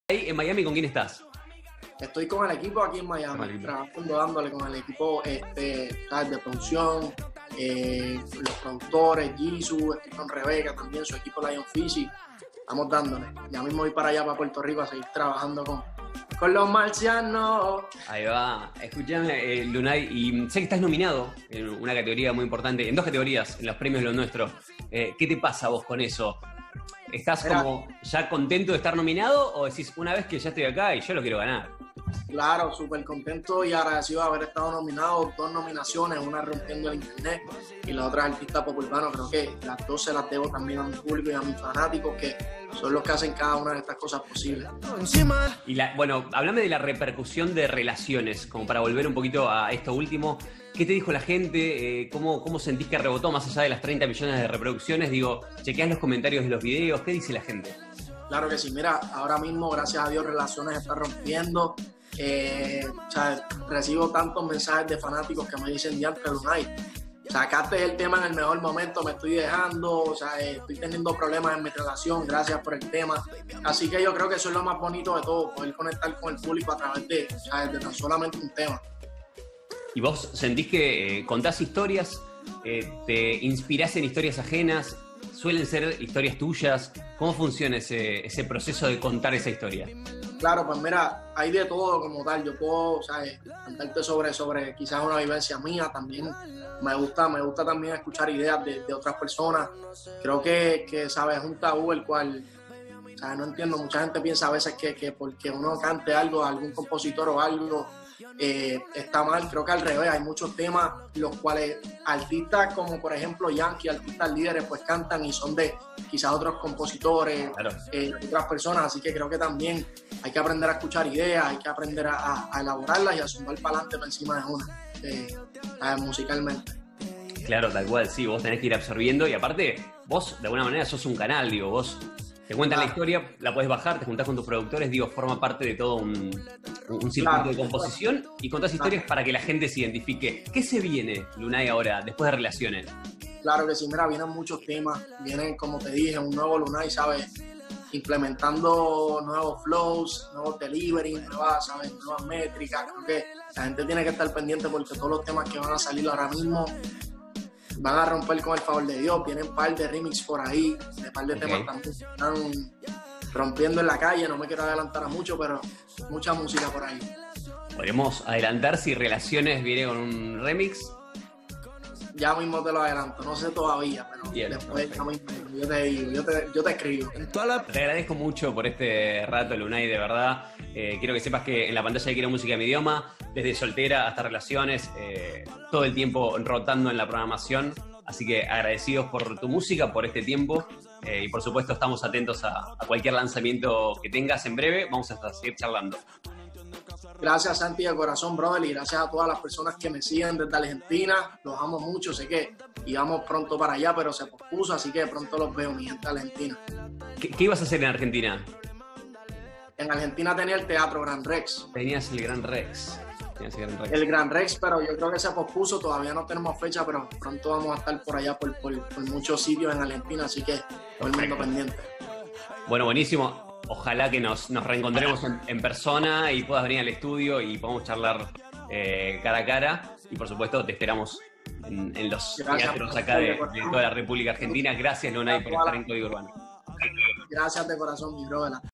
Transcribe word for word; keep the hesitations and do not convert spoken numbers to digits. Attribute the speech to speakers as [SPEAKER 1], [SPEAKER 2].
[SPEAKER 1] En Miami, ¿con quién estás?
[SPEAKER 2] Estoy con el equipo aquí en Miami, trabajando, dándole con el equipo este, ¿sabes? De producción, eh, los productores, Jisoo, estoy con Rebeca también, su equipo Lion Physics, estamos dándole. Ya mismo voy para allá, para Puerto Rico, a seguir trabajando con, con los marcianos.
[SPEAKER 1] Ahí va. Escuchame, eh, Lunay, y sé que estás nominado en una categoría muy importante, en dos categorías, en los premios Lo Nuestro. Eh, ¿Qué te pasa vos con eso? ¿Estás Mira, como ya contento de estar nominado o decís, una vez que ya estoy acá y yo lo quiero ganar?
[SPEAKER 2] Claro, súper contento y agradecido de haber estado nominado, dos nominaciones, una rompiendo el internet y la otra artista pop urbano. Creo que las dos se las debo también a mi público y a mis fanáticos, que son los que hacen cada una de estas cosas posibles.
[SPEAKER 1] Y la, bueno, háblame de la repercusión de relaciones, como para volver un poquito a esto último. ¿Qué te dijo la gente? Eh, ¿cómo, ¿Cómo sentís que rebotó más allá de las treinta millones de reproducciones? Digo, chequeás los comentarios de los videos, ¿qué dice la gente?
[SPEAKER 2] Claro que sí, mira, ahora mismo, gracias a Dios, Relaciones está rompiendo. Eh, o sea, recibo tantos mensajes de fanáticos que me dicen, diantre, Lunay, sacaste el tema en el mejor momento, me estoy dejando, o sea, eh, estoy teniendo problemas en mi relación, gracias por el tema. Así que yo creo que eso es lo más bonito de todo, poder conectar con el público a través de, o sea, de tan solamente un tema.
[SPEAKER 1] ¿Y vos sentís que eh, contás historias, eh, te inspirás en historias ajenas, suelen ser historias tuyas? ¿Cómo funciona ese, ese proceso de contar esa historia?
[SPEAKER 2] Claro, pues mira, hay de todo como tal. Yo puedo, ¿sabes? Contarte sobre, sobre quizás una vivencia mía. También me gusta, me gusta también escuchar ideas de, de otras personas. Creo que, que, ¿sabes? Es un tabú el cual, ¿sabes? No entiendo. Mucha gente piensa a veces que, que porque uno cante algo, algún compositor o algo, eh, está mal. Creo que al revés. Hay muchos temas los cuales artistas como, por ejemplo, Yankee, artistas líderes, pues cantan y son de quizás otros compositores, claro. eh, otras personas. Así que creo que también hay que aprender a escuchar ideas, hay que aprender a, a, a elaborarlas y a sumar para adelante por encima de una, eh, eh, musicalmente.
[SPEAKER 1] Claro, tal cual, sí, vos tenés que ir absorbiendo y aparte vos de alguna manera sos un canal, digo, vos te cuentan claro. la historia, la podés bajar, te juntás con tus productores, digo, forma parte de todo un, un circuito claro. de composición y contás historias claro. para que la gente se identifique. ¿Qué se viene, Lunay, ahora, después de Relaciones?
[SPEAKER 2] Claro que sí, mira, vienen muchos temas, vienen, como te dije, un nuevo Lunay, ¿sabes? Implementando nuevos flows, nuevos delivery, nuevas, ¿sabes? nuevas métricas. Creo que la gente tiene que estar pendiente porque todos los temas que van a salir ahora mismo van a romper con el favor de Dios. Vienen un par de remix por ahí, de par de okay. temas también están rompiendo en la calle. No me quiero adelantar a mucho, pero mucha música por ahí.
[SPEAKER 1] ¿Podemos adelantar si Relaciones viene con un remix?
[SPEAKER 2] Ya mismo te lo adelanto, no sé todavía, pero Bien, después ya mismo, yo te digo, yo te, yo te escribo.
[SPEAKER 1] Te agradezco mucho por este rato, Lunay, de verdad. Eh, quiero que sepas que en la pantalla de Quiero Música de mi idioma, desde Soltera hasta Relaciones, eh, todo el tiempo rotando en la programación. Así que agradecidos por tu música, por este tiempo. Eh, y por supuesto estamos atentos a, a cualquier lanzamiento que tengas en breve. Vamos a seguir charlando.
[SPEAKER 2] Gracias, Santi, de corazón, brother, y gracias a todas las personas que me siguen desde Argentina. Los amo mucho, sé que íbamos pronto para allá, pero se pospuso, así que pronto los veo, mi gente de Argentina.
[SPEAKER 1] ¿Qué, qué ibas a hacer en Argentina?
[SPEAKER 2] En Argentina tenía el Teatro Gran Rex.
[SPEAKER 1] Tenías el Gran Rex. Tenías el Gran Rex.
[SPEAKER 2] El Gran Rex, pero yo creo que se pospuso, todavía no tenemos fecha, pero pronto vamos a estar por allá, por, por, por muchos sitios en Argentina, así que todo el mundo pendiente.
[SPEAKER 1] Bueno, buenísimo. Ojalá que nos, nos reencontremos en, en persona y puedas venir al estudio y podamos charlar eh, cara a cara. Y por supuesto te esperamos en, en los Gracias, teatros acá de, de toda la República Argentina. Gracias, Lunay, por estar en Código Urbano.
[SPEAKER 2] Gracias de corazón, mi brother.